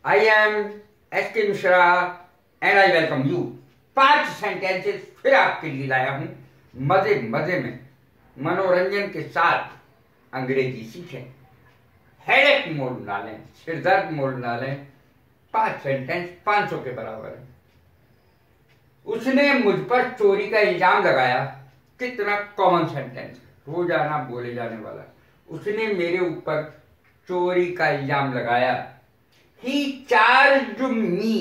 I am S.K. Mishra and I welcome you। 5 sentences फिर आपके लिए लाया हूं। मजे मजे में मनोरंजन के साथ अंग्रेजी सीखें, हेडेक मोड़ ना लें, सिरदर्द मोड़ ना लें। 5 सेंटेंस 500 के बराबर है। उसने मुझ पर चोरी का इल्जाम लगाया। कितना कॉमन सेंटेंस, रोजाना बोले जाने वाला। उसने मेरे ऊपर चोरी का इल्जाम लगाया। He charged me।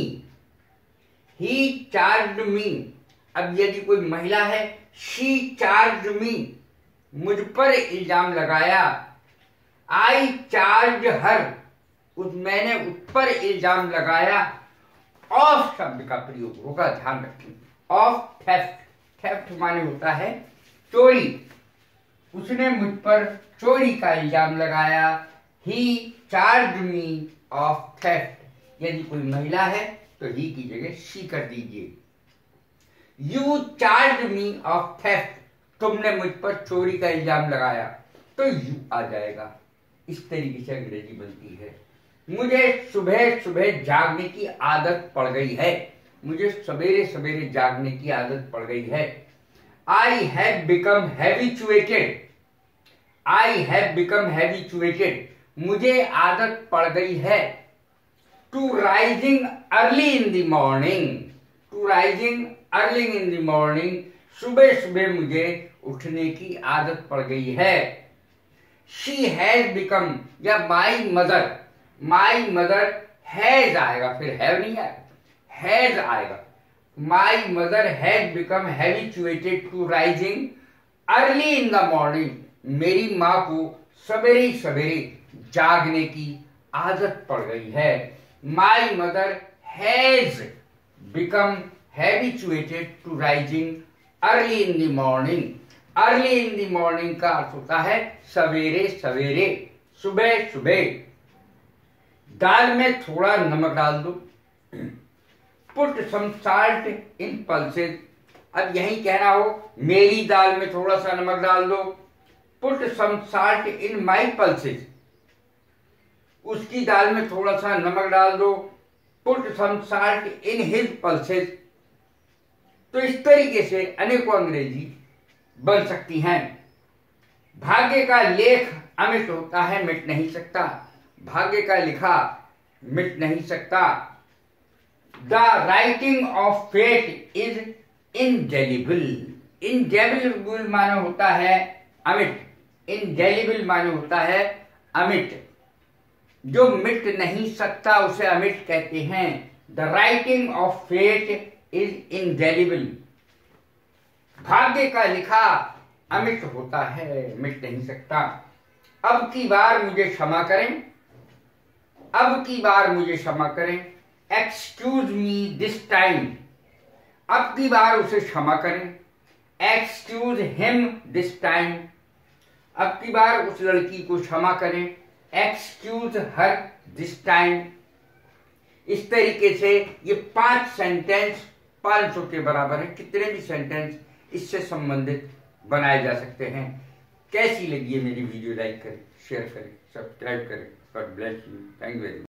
He charged me। अब यदि कोई महिला है, she charged me, मुझ पर इल्जाम लगाया। I charged her, मैंने उस पर इल्जाम लगाया। ऑफ शब्द का प्रयोग होगा, ध्यान रखें। ऑफ थेफ्ट, थेफ्ट माने होता है चोरी। उसने मुझ पर चोरी का इल्जाम लगाया। He charged me of theft। यदि कोई महिला है तो ही की जगह शी कर दीजिए। You charged me of theft। तुमने मुझ पर चोरी का इल्जाम लगाया तो यू आ जाएगा। इस तरीके से अंग्रेजी बनती है। मुझे सुबह सुबह जागने की आदत पड़ गई है। मुझे सवेरे सवेरे जागने की आदत पड़ गई है। I have become habituated। I have become habituated। मुझे आदत पड़ गई है। To rising early in the morning। To rising early in the morning। सुबह सुबह मुझे उठने की आदत पड़ गई है। She has become, या my mother, my mother has आएगा, फिर have नहीं आएगा, has आएगा। My mother has become habituated to rising early in the morning। मेरी माँ को सवेरे सवेरे जागने की आदत पड़ गई है। My mother has become habituated to rising early in the morning। early in the morning का अर्थ होता है सवेरे सवेरे, सुबह सुबह। दाल में थोड़ा नमक डाल दो। Put some salt in pulses। अब यही कहना हो, मेरी दाल में थोड़ा सा नमक डाल दो। Put some salt in my pulses। उसकी दाल में थोड़ा सा नमक डाल दो। Put some salt in his pulses। तो इस तरीके से अनेकों अंग्रेजी बन सकती हैं। भाग्य का लेख अमिट होता है, मिट नहीं सकता। भाग्य का लिखा मिट नहीं सकता। The writing of fate is indelible। indelible माने होता है अमिट, indelible माने होता है अमिट। जो मिट नहीं सकता उसे अमिट कहते हैं। The writing of fate is indelible। भाग्य का लिखा अमिट होता है, मिट नहीं सकता। अब की बार मुझे क्षमा करें। अब की बार मुझे क्षमा करें। Excuse me this time। अब की बार उसे क्षमा करें। Excuse him this time। अब की बार उस लड़की को क्षमा करें। Excuse her this time। इस तरीके से ये 5 सेंटेंस 500 के बराबर है। कितने भी सेंटेंस इससे संबंधित बनाए जा सकते हैं। कैसी लगी है मेरी वीडियो? लाइक करें, शेयर करें, सब्सक्राइब करें। God bless you. Thank you very much.